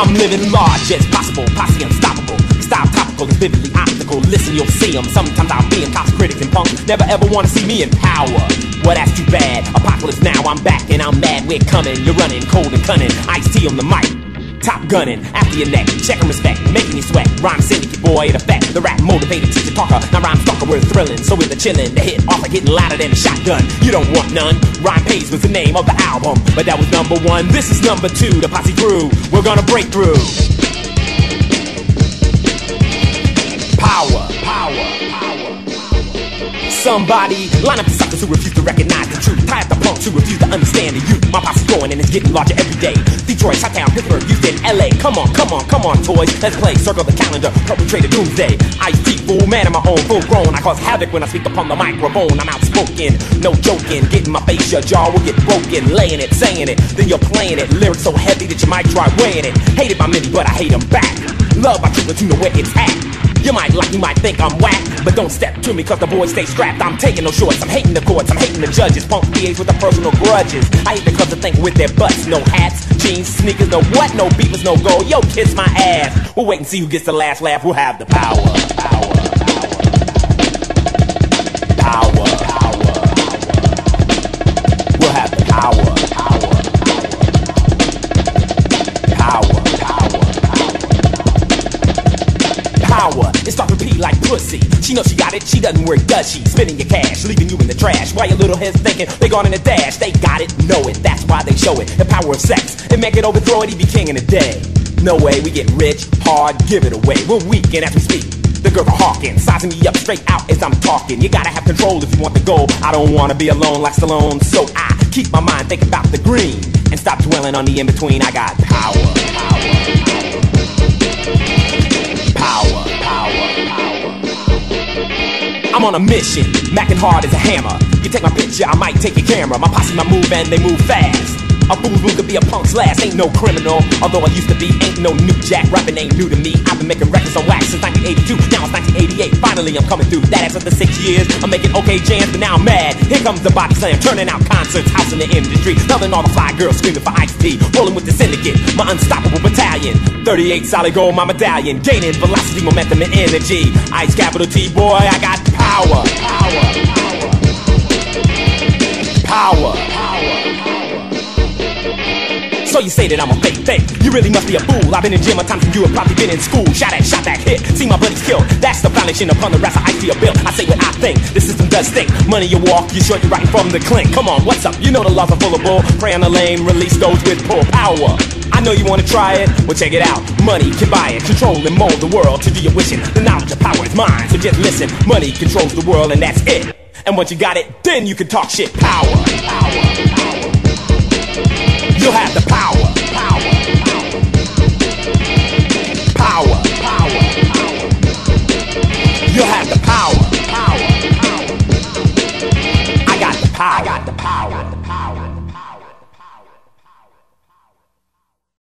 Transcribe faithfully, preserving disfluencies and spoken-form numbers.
I'm living large as possible, posse unstoppable. Style topical is vividly optical. Listen, you'll see them. Sometimes I'll be in cops, critics, and punks never ever want to see me in power. Well, that's too bad. Apocalypse now, I'm back and I'm mad. We're coming, you're running, cold and cunning. Ice-T on the mic, top gunning, after your neck, checking respect, making you sweat. Rhyme syndicate, boy, in effect. The rap motivated teacher talker, now rhyme stalker, we're thrilling. So we're the chillin', the hit offer getting louder than a shotgun. You don't want none. Rhyme Pays was the name of the album, but that was number one. This is number two, the posse crew. We're gonna break through. Power, power, power. Somebody line up the suckers who refuse to recognize the truth. Tie up the punks who refuse to understand the youth. My posse's growing and it's getting larger every day. Detroit, Chi-Town, Pittsburgh, Houston, L A. Come on, come on, come on, toys. Let's play. Circle the calendar, perpetrate a doomsday. Ice-T, fool, man of my own, full grown. I cause havoc when I speak upon the microphone. I'm outspoken, no joking. Getting my face, your jaw will get broken. Laying it, saying it, then you're playing it. Lyrics so heavy that you might try weighing it. Hated by many, but I hate them back. Love by people to know where it's at. You might like, you might think I'm whack, but don't step to me cause the boys stay strapped. I'm taking no shorts, I'm hating the courts, I'm hating the judges. Punk D As with the personal grudges. I hate the clubs that think with their butts. No hats, jeans, sneakers, no what, no beepers, no gold. Yo, kiss my ass. We'll wait and see who gets the last laugh. We'll have the power. Power, power, power, power. We'll have the power. Power, it starts to repeat like pussy. She knows she got it, she doesn't work, does she? Spending your cash, leaving you in the trash. While your little head's thinking, they gone in a dash. They got it, know it, that's why they show it. The power of sex, it make it overthrow it, he be king in a day. No way, we get rich, hard, give it away. We're weakin' as we speak. The girls are hawking, sizing me up straight out as I'm talking. You gotta have control if you want the goal. I don't wanna be alone like Stallone, so I keep my mind thinking about the green and stop dwelling on the in-between. I got power, power, power, power, power. I'm on a mission, macking hard as a hammer. You take my picture, I might take your camera. My posse, my move, and they move fast. A fool's move could be a punk's last, ain't no criminal. Although I used to be, ain't no new jack. Rapping ain't new to me. I've been making records on wax since nineteen eighty-two. Now it's nineteen eighty-eight. Finally I'm coming through. That after six years, I'm making okay jams, but now I'm mad. Here comes the body slam, turning out concerts, house in the industry. Loving all the fly girls screaming for Ice-T. Rolling with the syndicate, my unstoppable battalion. thirty-eight solid gold, my medallion. Gaining velocity, momentum, and energy. Ice capital T, boy, I got power. Power. Power. Power. So you say that I'm a fake fake. You really must be a fool. I've been in gym a time since you have probably been in school. Shot at, shot that hit. See my buddies killed. That's the foundation upon the rest of Ice-T built. I say what I think. The system does think. Money you walk, you short, you right from the clink. Come on, what's up? You know the laws are full of bull. Prey on the lame, release those with full power. I know you wanna try it. Well, check it out. Money can buy it. Control and mold the world to do your wishing. The knowledge of power is mine. So just listen. Money controls the world and that's it. And once you got it, then you can talk shit. Power. Power. Power. You'll have the power.